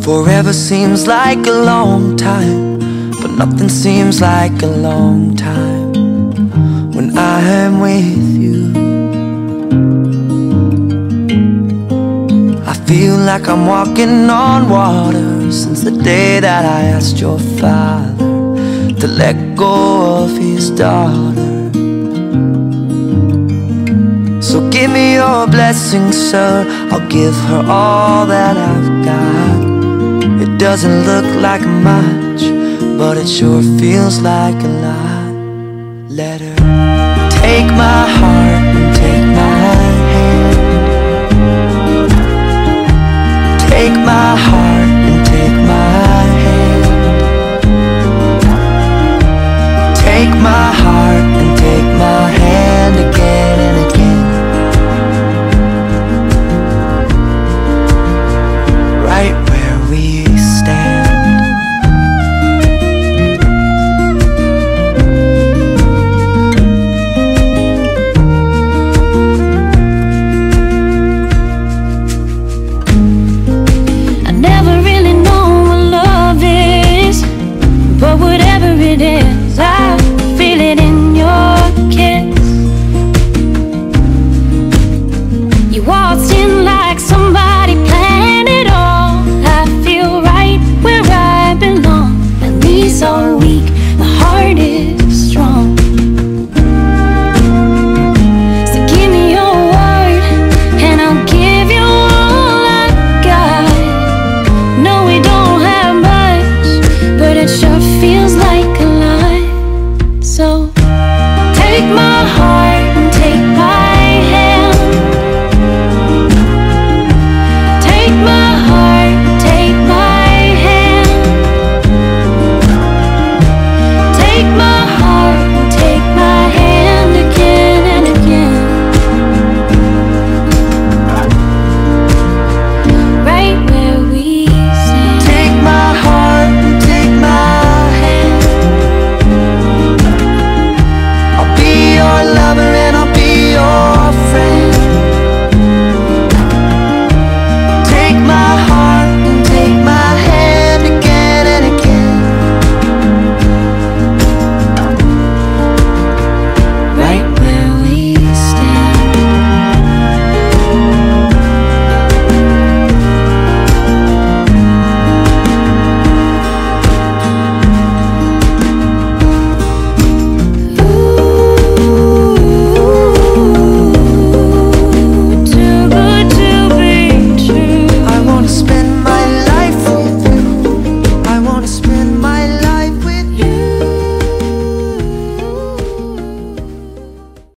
Forever seems like a long time, but nothing seems like a long time when I am with you. I feel like I'm walking on water since the day that I asked your father to let go of his daughter. So give me your blessing, sir, I'll give her all that I've got. It doesn't look like much, but it sure feels like a lot. Let her take my heart